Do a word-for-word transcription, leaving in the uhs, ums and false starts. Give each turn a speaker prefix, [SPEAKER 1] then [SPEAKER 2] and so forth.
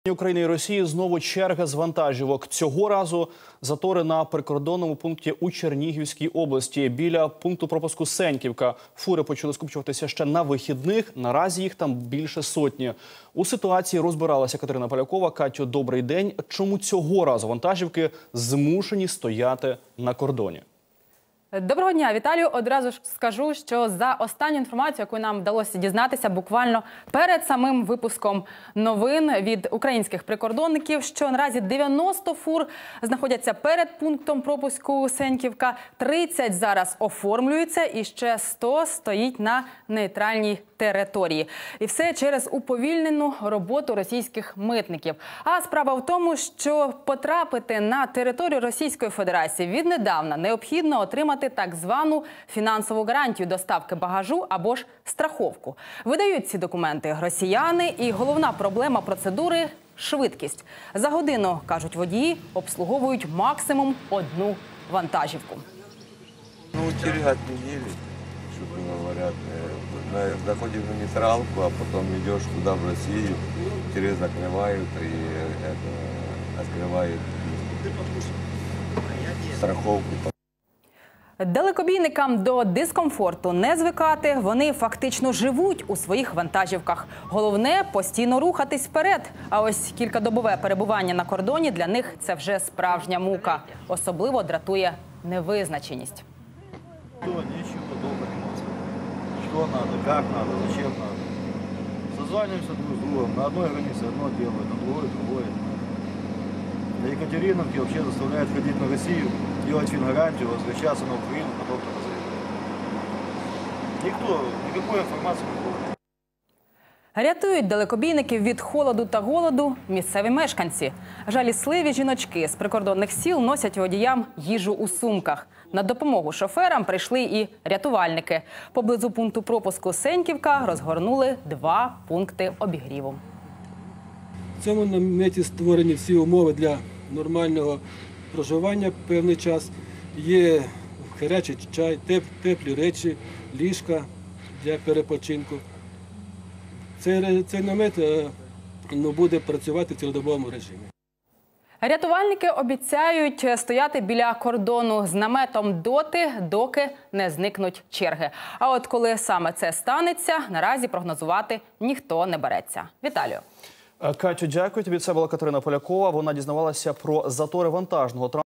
[SPEAKER 1] України і Росії знову черга з вантажівок. Цього разу затори на прикордонному пункті у Чернігівській області. Біля пункту пропуску Сеньківка фури почали скупчуватися ще на вихідних. Наразі їх там більше сотні. У ситуації розбиралася Катерина Полякова. Катю, добрий день. Чому цього разу вантажівки змушені стояти на кордоні?
[SPEAKER 2] Доброго дня, Віталію. Одразу ж скажу, що за останню інформацію, яку нам вдалося дізнатися буквально перед самим випуском новин від українських прикордонників, що наразі дев'яносто фур знаходяться перед пунктом пропуску Сеньківка, тридцять зараз оформлюються і ще сто стоїть на нейтральній території. І все через уповільнену роботу російських митників. А справа в тому, що потрапити на територію Російської Федерації віднедавна необхідно отримати так звану фінансову гарантію доставки багажу або ж страховку. Видають ці документи росіяни, і головна проблема процедури – швидкість. За годину, кажуть водії, обслуговують максимум одну вантажівку.
[SPEAKER 3] Ну, через отменили, что говорят, заходишь на нейтралку, а потом идешь туда, в Россию, через закрывают и это, открывают страховку.
[SPEAKER 2] Далекобійникам до дискомфорту не звикати, вони фактично живуть у своїх вантажівках. Головне – постійно рухатись вперед. А ось кількадобове перебування на кордоні для них – це вже справжня мука. Особливо дратує невизначеність.
[SPEAKER 4] Ничего долго не может сказать. Что надо, как надо, зачем надо. Созваниваемся друг с другом. На одной границе одно делают, на другой другое. Для Екатериновки вообще заставляют ходить на Россию, делать фингарантию, возвращаться на Украину, потом на Россию. Никто, никакой информации не было.
[SPEAKER 2] Рятують далекобійників від холоду та голоду місцеві мешканці. Жалісливі жіночки з прикордонних сіл носять водіям їжу у сумках. На допомогу шоферам прийшли і рятувальники. Поблизу пункту пропуску Сеньківка розгорнули два пункти обігріву.
[SPEAKER 5] В цьому наметі створені всі умови для нормального проживання певний час. Є гарячий чай, теплі речі, ліжка для перепочинку. Цей, цей намет ну, буде працювати в цілодобовому режимі.
[SPEAKER 2] Рятувальники обіцяють стояти біля кордону з наметом доти, доки не зникнуть черги. А от коли саме це станеться, наразі прогнозувати ніхто не береться. Віталію.
[SPEAKER 1] Катю, дякую тобі. Це була Катерина Полякова. Вона дізнавалася про затори вантажного транспорту.